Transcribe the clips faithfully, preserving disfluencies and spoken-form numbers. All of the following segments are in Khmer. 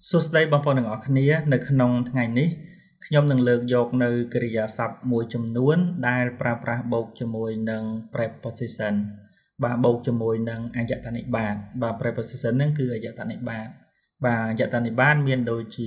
សួស្តីបងប្អូនទាំងអស់គ្នានៅក្នុងថ្ងៃនេះខ្ញុំនឹងលើកយកនៅកិរិយាសព្ទមួយចំនួនដែលប្រើប្រាស់បូកជាមួយនឹង preposition បាទបូកជាមួយនឹងអយតនិបាតបាទ preposition ហ្នឹងគឺអយតនិបាតបាទអយតនិបាតមានដូចជា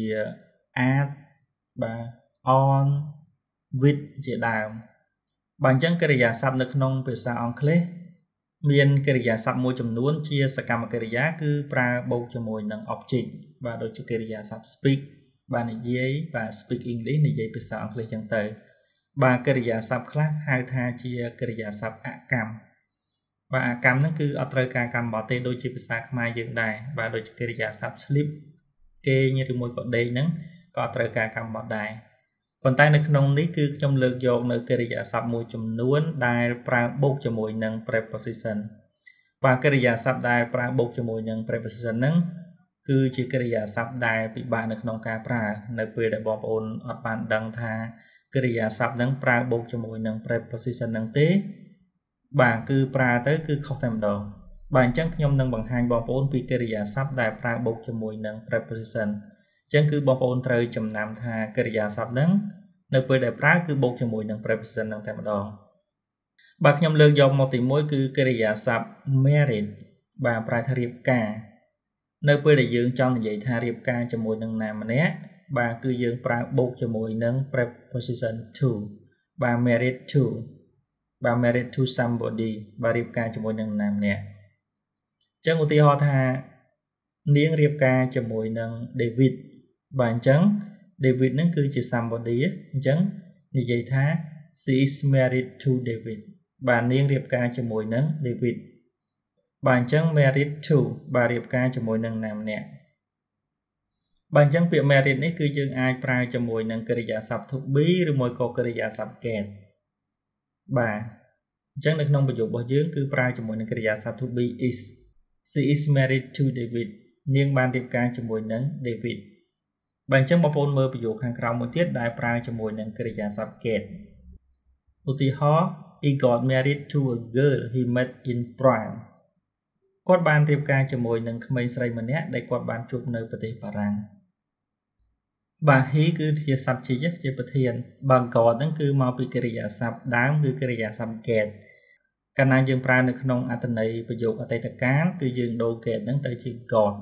at បាទ on with ជាដើមបាទអញ្ចឹងកិរិយាសព្ទនៅក្នុងភាសាអង់គ្លេសមានកិរិយាសព្ទមួយចំនួនជាសកម្មកិរិយាគឺប្រើបូកជាមួយនឹង object បាទដូចជាកិរិយាសព្ទ speak បាទនិយាយបាទ speak English និយាយភាសាអង់គ្លេសចឹងទៅបាទកិរិយាសព្ទខ្លះហៅថាជាកិរិយាសព្ទអកម្មបាទអកម្មហ្នឹងគឺអត់ត្រូវការកម្មបត្តិទេដូចជាភាសាខ្មែរយើងដែរបាទដូចជាកិរិយាសព្ទ sleep គេងឬមួយក៏ដេកហ្នឹងក៏អត់ត្រូវការកម្មបត្តិដែរប៉ុន្តែនៅក្នុងនេះគឺខ្ញុំលើកយកនៅកិរិយាសព្ទមួយចំនួនដែលប្រើបូកជាមួយនឹង preposition បាទកិរិយាសព្ទដែលប្រើបូកជាមួយនឹង preposition ហ្នឹងគឺជាកិរិយាសព្ទដែលពិបាកនៅក្នុងការប្រើនៅពេលដែលបងប្អូនអត់បានដឹងថាកិរិយាសព្ទហ្នឹងប្រើបូកជាមួយនឹង preposition ហ្នឹងទេបាទគឺប្រើទៅគឺខុសតែម្ដងបាទអញ្ចឹងខ្ញុំនឹងបង្ហាញបងប្អូនពីកិរិយាសព្ទដែលប្រើបូកជាមួយនឹង preposition អញ្ចឹងគឺបងប្អូនត្រូវចំណាំថាកិរិយាសព្ទហ្នឹងនៅពេលដែលប្រើគឺបូកជាមួយនឹង preposition ហ្នឹងតែម្ដងបាទខ្ញុំលើកយកមកទីមួយគឺកិរិយាសព្ទ married បាទប្រែថារៀបការនៅពេលដែលយើងចង់និយាយថារៀបការជាមួយនឹងណាម្នាក់បាទគឺយើងប្រើបូកជាមួយនឹង preposition to បាទ married to បាទ married to somebody បាទរៀបការជាមួយនឹងណាម្នាក់អញ្ចឹងឧទាហរណ៍ថានាងរៀបការជាមួយនឹង David បាទអញ្ចឹង David ហ្នឹងគឺជា somebody អញ្ចឹងនិយាយថា she is married to David បាទនាងរៀបការជាមួយនឹង David បាទអញ្ចឹង married to បាទរៀបការជាមួយនឹងណាម្នាក់បាទអញ្ចឹងពាក្យ married នេះគឺយើងអាចប្រើជាមួយនឹងកិរិយាសព្ទ to be ឬមួយក៏កិរិយាសព្ទ get បាទអញ្ចឹងនៅក្នុងប្រយោគរបស់យើងគឺប្រើជាមួយនឹងកិរិយាសព្ទ to be is she is married to David នាងបានរៀបការជាមួយនឹង David បាទអញ្ចឹងបងប្អូនមើលប្រយោគខាងក្រោមមួយទៀតដែលប្រើជាមួយនឹងកិរិយាសព្ទ get ឧទាហរណ៍ he got married to a girl he met in France គាត់បានរៀបការជាមួយនឹងក្មេងស្រីម្នាក់ដែលគាត់បានជួបនៅប្រទេសបារាំងបាទ he គឺជា subject ជាប្រធានបាទ got ហ្នឹងគឺមកពីកិរិយាសព្ទដើមគឺកិរិយាសព្ទ get កាលណាយើងប្រើនៅក្នុងអត្ថន័យប្រយោគអតីតកាលគឺយើងដូរ get ហ្នឹងទៅជា got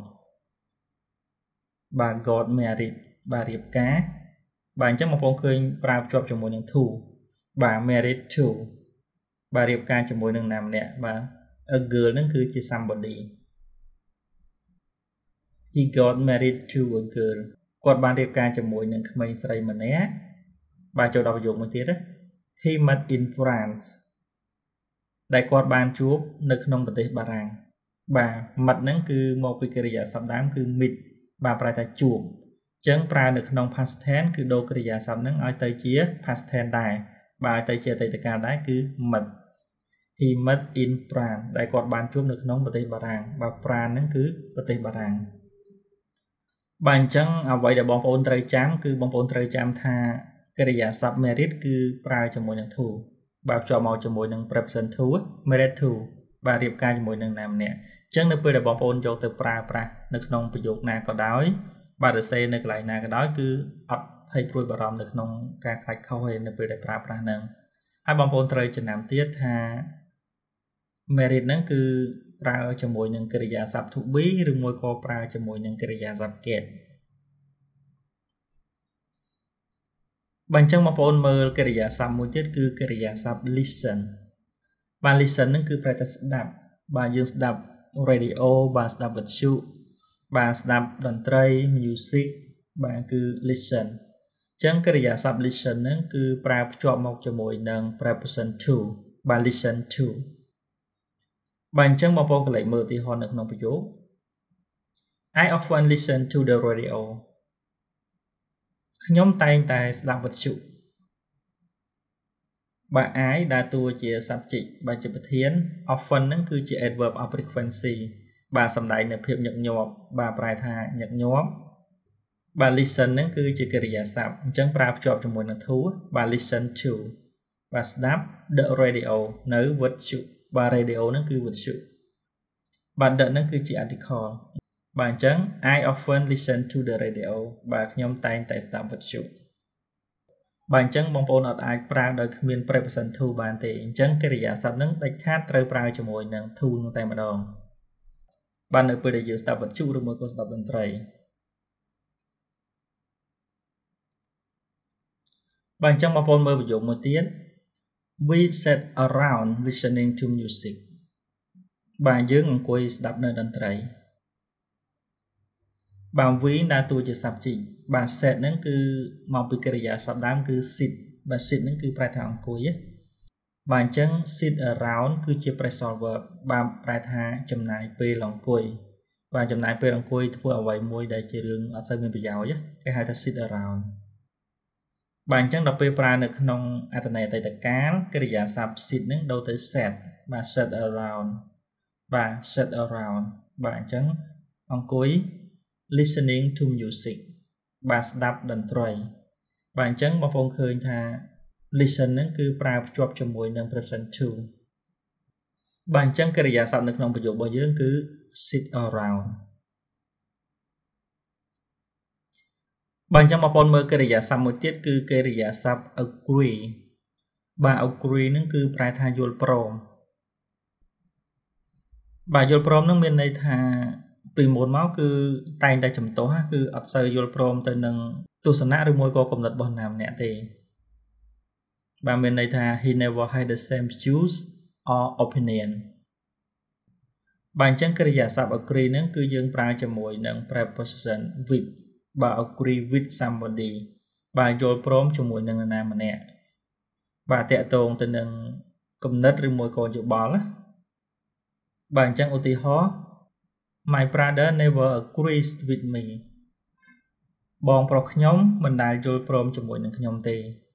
បាទ got married បាទរៀបការបាទអញ្ចឹងបងប្អូនឃើញប្រើភ្ជាប់ជាមួយនឹង to បាទ married to បាទរៀបការជាមួយនឹងណាម្នាក់បាទ a girl ហ្នឹងគឺជា somebody he got married to a girl គាត់បានរៀបការជាមួយនឹងក្មេងស្រីម្នាក់បាទចូលដល់ប្រយោគមួយទៀតណា he met in France ដែលគាត់បានជួបនៅក្នុងប្រទេសបារាំងបាទ met ហ្នឹងគឺមកពីកិរិយាសព្ទដើមគឺ meet បាទប្រែថាជួបអញ្ចឹងប្រើនៅក្នុង past tense គឺដូរកិរិយាសព្ទហ្នឹងឲ្យទៅជា past tense ដែរបាទឲ្យទៅជាអតីតកាលដែរគឺ met he met in France ដែលគាត់បានជួបនៅក្នុងប្រទេសបារាំងបាទ France ហ្នឹងគឺប្រទេសបារាំងបាទអញ្ចឹងអ្វីដែលបងប្អូនត្រូវចាំគឺបងប្អូនត្រូវចាំថាកិរិយាសព្ទ married គឺប្រើជាមួយនឹង to បាទភ្ជាប់មកជាមួយនឹង preposition to married to បាទរៀបការជាមួយនឹងណាម្នាក់អញ្ចឹងនៅពេលដែលបងប្អូនយកទៅប្រើប្រាស់នៅក្នុងប្រយោគណាក៏ដោយបាទសរសេរនៅកន្លែងណាក៏ដោយគឺអត់ភ័យព្រួយបារម្ភនៅក្នុងការខ្លាចខុសទេនៅពេលដែលប្រើប្រាស់ហ្នឹងហើយបងប្អូនត្រូវចំណាំទៀតថា married ហ្នឹងគឺប្រើជាមួយនឹងកិរិយាសព្ទ to be ឬមួយក៏ប្រើជាមួយនឹងកិរិយាសព្ទ get បាទអញ្ចឹងបងប្អូនមើលកិរិយាសព្ទមួយទៀតគឺកិរិយាសព្ទ listen បាទ listen ហ្នឹងគឺប្រែថាស្ដាប់បាទយើងស្ដាប់ radio បាទស្ដាប់វិទ្យុបាទស្ដាប់តន្ត្រី music បាទគឺ listen អញ្ចឹងកិរិយាសព្ទ listen ហ្នឹងគឺប្រើភ្ជាប់មកជាមួយនឹង preposition to បាទ listen to បាទអញ្ចឹងបងប្អូនកន្លែងមើលឧទាហរណ៍នៅក្នុងប្រយោគ I often listen to the radio ខ្ញុំតែងតែស្ដាប់វិទ្យុបាទ I ដើរតួជា subject បាទជាប្រធាន often ហ្នឹងគឺជា adverb of frequency បាទសំដៅនៅភាពញឹកញាប់បាទប្រែថាញឹកញាប់បាទ listen ហ្នឹងគឺជាកិរិយាសព្ទអញ្ចឹងប្រើភ្ជាប់ជាមួយនឹង to បាទ listen to បាទស្ដាប់ the radio នៅវិទ្យុបាទ radio ហ្នឹងគឺវិទ្យុបាទ the ហ្នឹងគឺជា article បាទអញ្ចឹង I often listen to the radio បាទខ្ញុំតែងតែស្ដាប់វិទ្យុបាទអញ្ចឹងបងប្អូនអត់អាចប្រើដោយគ្មាន preposition to បានទេអញ្ចឹងកិរិយាសព្ទនឹងដាច់ខាតត្រូវប្រើជាមួយនឹង to នឹងតែម្ដងបាទនៅពេលដែលយើងស្ដាប់វិទ្យុឬមួយក៏ស្ដាប់តន្ត្រីបាទអញ្ចឹងបងប្អូនមើលប្រយោគមួយទៀត We sat around listening to music បាទយើងអង្គុយស្ដាប់នៅតន្ត្រីបាទ we ដើរតួជា subject បាទ set ហ្នឹងគឺមកពីកិរិយាសព្ទដើមគឺ sit បាទ sit ហ្នឹងគឺប្រែថាអង្គុយបាទអញ្ចឹង sit around គឺជា phrasal verb បាទប្រែថាចំណាយពេលអង្គុយបាទចំណាយពេលអង្គុយធ្វើអ្វីមួយដែលជារឿងអត់សូវមានប្រយោជន៍គេហៅថា sit around បាទអញ្ចឹងដល់ពេលប្រើនៅក្នុងអត្ថន័យអតីតកាលកិរិយាសព្ទ sit ហ្នឹងដូរទៅ sat បាទ sat around បាទ sat around បាទអញ្ចឹងអង្គុយlistening to music បាទស្ដាប់តន្ត្រីបាទអញ្ចឹងបងប្អូនឃើញថា listen ហ្នឹងគឺប្រើភ្ជាប់ជាមួយនឹង preposition to បាទអញ្ចឹងកិរិយាសព្ទនៅក្នុងប្រយោគរបស់យើងគឺ sit around បាទអញ្ចឹងបងប្អូនមើលកិរិយាសព្ទមួយទៀតគឺកិរិយាសព្ទ agree បាទ agree ហ្នឹងគឺប្រែថាយល់ព្រមបាទយល់ព្រមហ្នឹងមានន័យថាពីមុនមកគឺតែងតែចំទាស់គឺអត់សូវយល់ព្រមទៅនឹងទស្សនៈឬមួយក៏គំនិតរបស់ណាម្នាក់ទេបាទមានន័យថា he never had the same views or opinion បាទអញ្ចឹងកិរិយាសព្ទ agree ហ្នឹងគឺយើងប្រើជាមួយនឹង preposition with បាទ agree with somebody បាទយល់ព្រមជាមួយនឹងនរណាម្នាក់បាទតាក់ទងទៅនឹងគំនិតឬមួយក៏យោបល់ណាបាទអញ្ចឹងឧទាហរណ៍ My brother never agrees with me បងប្រុសខ្ញុំមិនដែលយល់ព្រមជាមួយនឹងខ្ញុំទេ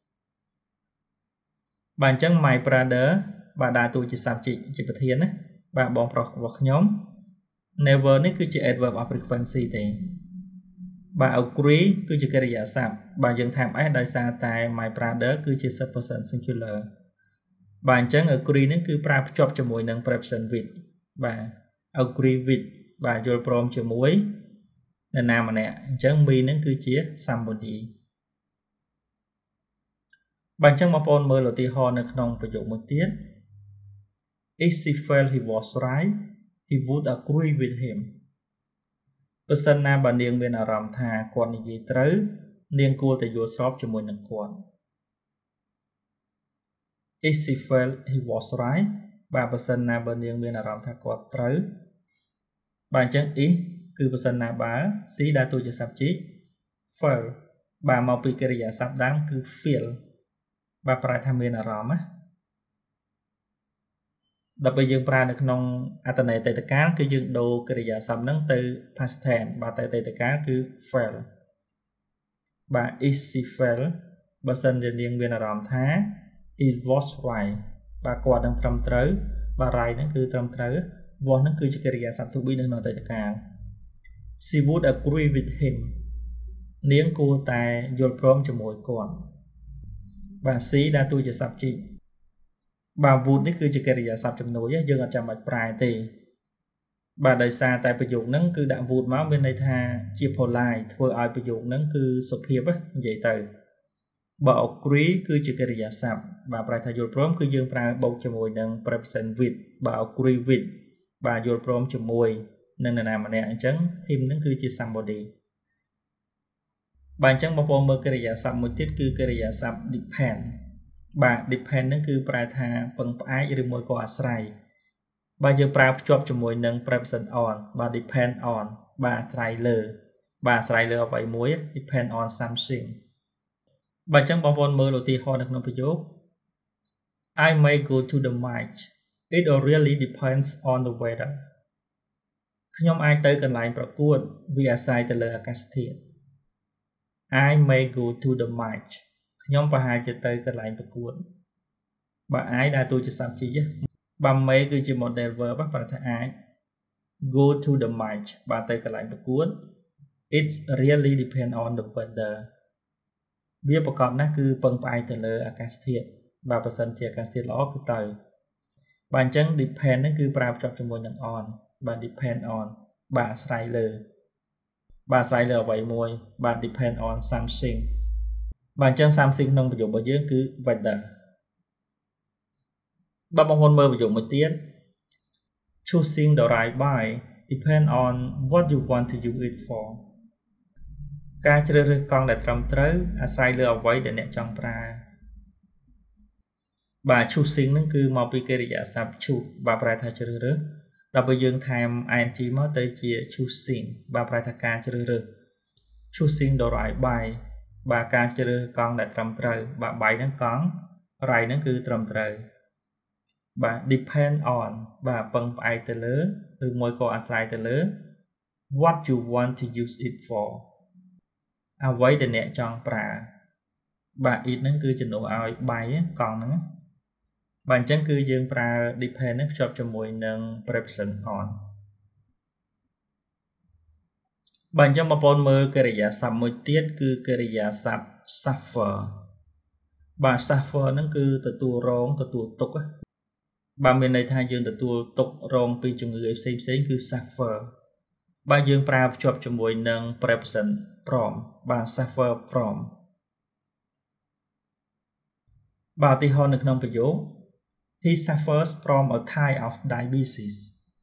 បាទអញ្ចឹង my brother បាទដើរតួជា subject ជាប្រធានណាបាទបងប្រុសរបស់ខ្ញុំ never នេះគឺជា adverb of frequency ទេបាទ agree គឺជាកិរិយាសព្ទបាទយើងថែម s ដោយសារតែ my brother គឺជា third person singular បាទអញ្ចឹង agree នេះគឺប្រើភ្ជាប់ជាមួយនឹង preposition with បាទ agree with បាទយល់ព្រមជាមួយនរណាម្នាក់អញ្ចឹង me នឹងគឺជា somebody បាទអញ្ចឹងបងប្អូនមើលឧទាហរណ៍នៅក្នុងប្រយោគមួយទៀត If she felt he was right he would agree with him បើសិនណាបើនាងមានអារម្មណ៍ថាគាត់និយាយត្រូវនាងគួរតែយល់ស្របជាមួយនឹងគាត់ If she felt he was right បាទបើសិនណាបើនាងមានអារម្មណ៍ថាគាត់ត្រូវបាទអញ្ចឹង if គឺបើសិនណាបើ C ដើរតួជា subject feel បាទមកពីកិរិយាសព្ទដើមគឺ feel បាទប្រែថាមានអារម្មណ៍ណាដល់ពេលយើងប្រើនៅក្នុងអត្ថន័យអតីតកាលគឺយើងដូរកិរិយាសព្ទហ្នឹងទៅ past tense បាទតែអតីតកាលគឺ feel បាទ if she feel បើសិនជានាងមានអារម្មណ៍ថា it was right បាទគាត់នឹងត្រឹមត្រូវបាទ right ហ្នឹងគឺត្រឹមត្រូវ was ហ្នឹងគឺជាកិរិយាសព្ទ to be នៅក្នុងអតីតកាល she would agree with him នាងគួរតែយល់ព្រមជាមួយគាត់បាទ C ដើរតួជា subject បាទ would នេះគឺជាកិរិយាសព្ទជំនួយយើងអត់ចាំបាច់ប្រើទេបាទដោយសារតែប្រយោគហ្នឹងគឺដាក់ would មកមានន័យថាជា polite ធ្វើឲ្យប្រយោគហ្នឹងគឺសុភាពនិយាយទៅបើ agree គឺជាកិរិយាសព្ទបាទប្រែថាយល់ព្រមគឺយើងប្រើបូកជាមួយនឹង preposition with បាទ agree with បាទយល់ព្រមជាមួយនឹងនរណាម្នាក់អញ្ចឹង him ហ្នឹងគឺជា somebody បាទអញ្ចឹងបងប្អូនមើលកិរិយាសព្ទមួយទៀតគឺកិរិយាសព្ទ depend បាទ depend ហ្នឹងគឺប្រែថាពឹងផ្អែកឬមួយក៏អាស្រ័យបាទយើងប្រើភ្ជាប់ជាមួយនឹង preposition on បាទ depend on បាទអាស្រ័យលើបាទអាស្រ័យលើអ្វីមួយ depend on something បាទអញ្ចឹងបងប្អូនមើលឧទាហរណ៍នៅក្នុងប្រយោគ I may go to the match it really depends on the weather ខ្ញុំអាចទៅកន្លែងប្រកួតវាអាស្រ័យទៅលើអាកាសធាតុ I may go to the match ខ្ញុំប្រហែលជាទៅកន្លែងប្រកួតបាទ I ដើរតួជា subject បាទ may គឺជា model verb ប្រែថាអាច go to the match បាទទៅកន្លែងប្រកួត it really depend on the weather វាប្រកបណាស់គឺពឹងផ្អែកទៅលើអាកាសធាតុបាទបើសិនជាអាកាសធាតុល្អគឺទៅបាទអញ្ចឹង depend ហ្នឹងគឺប្រើភ្ជាប់ជាមួយនឹង on បាទ depend on bà sai lờ bà sai lờ vậy mùi bà depend on something bà chân something nông ví dụ bởi dưỡng cứ whether bà bóng hôn mơ ví dụ một tiết choosing the right buy depend on what you want to use it for ការជ្រើសរើសកង់ដែលត្រឹមត្រូវអាស្រ័យលើអ្វីដែលអ្នកចង់ប្រើ បាទ choosing ហ្នឹងគឺមកពីកិរិយាសព្ទ choose បាទប្រែថាជ្រើសរើសដល់ពេលយើងថែម ing មកទៅជា choosing បាទប្រែថាការជ្រើសរើស choosing the right buy បាទការជ្រើសកង់ដែលត្រឹមត្រូវបាទ buy ហ្នឹងកង់ right ហ្នឹងគឺត្រឹមត្រូវបាទ depend on បាទពឹងផ្អែកទៅលើឬមួយក៏អាស្រ័យទៅលើ what you want to use it for អ្វីដែលអ្នកចង់ប្រើបាទ it ហ្នឹងគឺជំនួសឲ្យ buy កង់ហ្នឹងបាទអញ្ចឹងគឺយើងប្រើ depend នេះភ្ជាប់ជាមួយនឹង preposition on បាទអញ្ចឹងបងប្អូនមើលកិរិយាសព្ទមួយទៀតគឺកិរិយាសព្ទ suffer បាទ suffer ហ្នឹងគឺទទួលរងទទួលទុក្ខបាទមានន័យថាយើងទទួលទុក្ខរងពីជំងឺផ្សេងផ្សេងគឺ suffer បាទយើងប្រើភ្ជាប់ជាមួយនឹង preposition from បាទ suffer from បាទឧទាហរណ៍នៅក្នុងប្រយោគ He suffers from a type of diabetes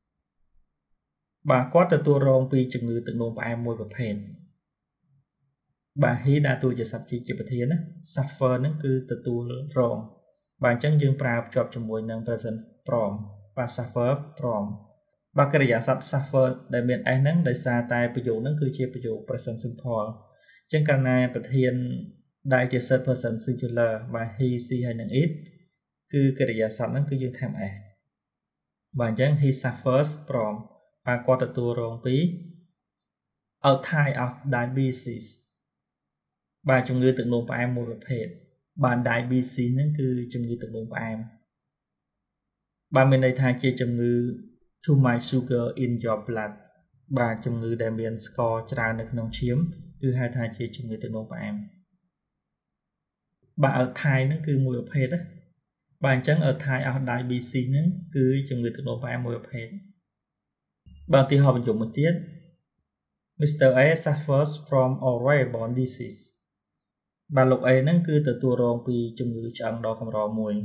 បាទគាត់ទទួលរងពីជំងឺទឹកនោមផ្អែមមួយប្រភេទបាទ he ដាក់តួជាសព្ទជាជាប្រធានណា suffer ហ្នឹងគឺទទួលរងបាទអញ្ចឹងយើងប្រើភ្ជាប់ជាមួយនឹង present from បាទ suffer from បាទកិរិយាសព្ទ suffer ដែលមាន s ហ្នឹងដោយសារតែប្រយោគហ្នឹងគឺជាប្រយោគ present simple អញ្ចឹងកាលណាប្រធានដែលជា third person singular បាទ he she ហើយនិង it គឺកិរិយាសព្ទហ្នឹងគឺយើងថែម s បាទអញ្ចឹង he suffers from បាទគាត់ទទួលរងពី a type of diabetes បាទជំងឺទឹកនោមផ្អែមមួយប្រភេទបាទ diabetes ហ្នឹងគឺជំងឺទឹកនោមផ្អែមបាទមានន័យថាជាជំងឺ too much sugar in your blood បាទជំងឺដែលមានស្ករច្រើននៅក្នុងឈាមគឺហៅថាជាជំងឺទឹកនោមផ្អែមបាទ a type ហ្នឹងគឺមួយប្រភេទណាបាទអញ្ចឹង a type of diabetes ហ្នឹងគឺជំងឺទឹកនោមផ្អែមមួយប្រភេទបាទឧទាហរណ៍បញ្ចូលមួយទៀត Mister A suffers from oral bone disease បាទលោក A ហ្នឹងគឺទទួលរងពីជំងឺឆ្អឹងដ៏កម្រមួយ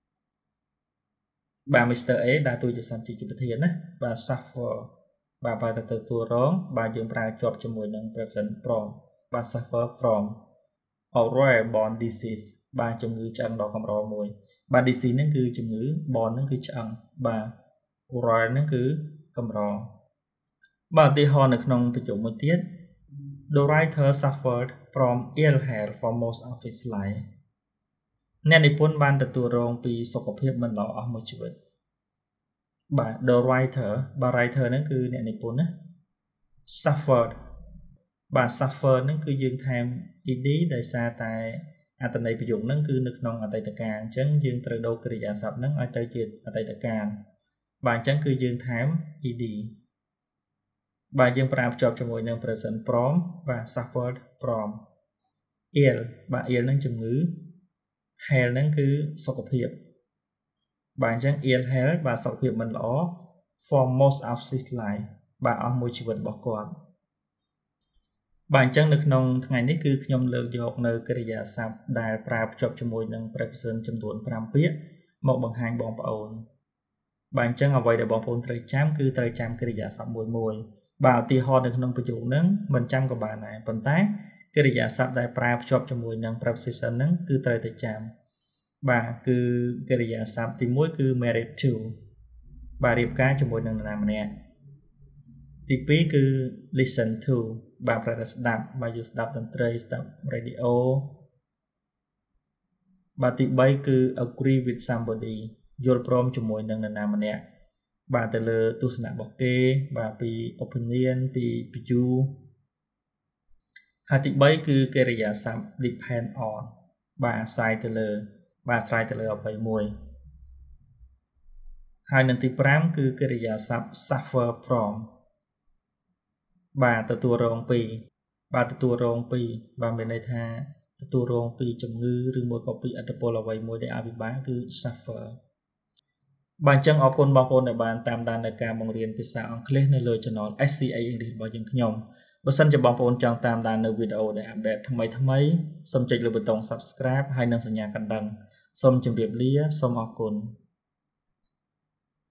បាទ Mister A ដើរតួជាសព្ទជាប្រធានណាបាទ suffer បាទបើតែទទួលរងបាទយើងប្រើជាប់ជាមួយនឹង preposition from បាទ suffer from oral bone disease បាទជំងឺឆ្អឹងដ៏កម្រមួយបាទ disease ហ្នឹងគឺជំងឺ bone ហ្នឹងគឺឆ្អឹងបាទ oral ហ្នឹងគឺកម្របាទឧទាហរណ៍នៅក្នុងប្រយោគមួយទៀត The writer suffered from ill health for most of his life អ្នកនិពន្ធបានទទួលរងពីសុខភាពមិនល្អអស់មួយជីវិតបាទ The writer បាទ writer ហ្នឹងគឺអ្នកនិពន្ធណា suffered បាទ suffer ហ្នឹងគឺយើងថែម ed ដោយសារតែអត្ថន័យប្រយោគហ្នឹងគឺនៅក្នុងអតីតកាលអញ្ចឹងយើងត្រូវដូរកិរិយាសព្ទហ្នឹងឲ្យទៅជាអតីតកាលបាទអញ្ចឹងគឺយើងថែម ed បាទយើងប្រើភ្ជាប់ជាមួយនឹង preposition from បាទ suffered from ill បាទ ill ហ្នឹងជំងឺ health ហ្នឹងគឺសុខភាពបាទអញ្ចឹង ill health បាទសុខភាពមិនល្អ for most of his life បាទអស់មួយជីវិតរបស់គាត់បាទអញ្ចឹងនៅក្នុងថ្ងៃនេះគឺខ្ញុំលើកយកនៅកិរិយាសព្ទដែលប្រើភ្ជាប់ជាមួយនឹង preposition ចំនួនប្រាំពាក្យមកបង្ហាញបងប្អូនបាទអញ្ចឹងអ្វីដែលបងប្អូនត្រូវចាំគឺត្រូវចាំកិរិយាសព្ទមួយមួយបាទឧទាហរណ៍នៅក្នុងប្រយោគហ្នឹងមិនចាំក៏បានដែរប៉ុន្តែកិរិយាសព្ទដែលប្រើភ្ជាប់ជាមួយនឹង preposition ហ្នឹងគឺត្រូវតែចាំបាទគឺកិរិយាសព្ទទីមួយគឺ married to បាទរៀបការជាមួយនឹងនរណាម្នាក់ទីពីរគឺ listen to បាទប្រែថាស្ដាប់បាទយើងស្ដាប់តន្ត្រីស្ដាប់ radio បាទទីបីគឺ agree with somebody យល់ព្រមជាមួយនឹងនរណាម្នាក់បាទទៅលើទស្សនៈរបស់គេបាទពី opinion ពី view ហើយទីបីគឺកិរិយាសព្ទ depend on បាទអាស្រ័យទៅលើបាទអាស្រ័យទៅលើអ្វីមួយហើយនឹងទីប្រាំគឺកិរិយាសព្ទ suffer from បាទទទួលរងពីបាទទទួលរងពីបាទមានន័យថាទទួលរងពីជំងឺឬមួយក៏ពីឥទ្ធិពលអ្វីមួយដែលអវិបាកគឺ suffer បាទអញ្ចឹងអរគុណបងប្អូនដែលបានតាមដាននៅការបង្រៀនភាសាអង់គ្លេសនៅលើ Channel เอส ซี เอ English របស់យើងខ្ញុំបើសិនជាបងប្អូនចង់តាមដាននៅវីដេអូដែលអាប់ដេតថ្មីថ្មីសូមចុចលើប៊ូតុង Subscribe ហើយនិងសញ្ញាកណ្ដឹងសូមជម្រាបលាសូមអរគុណ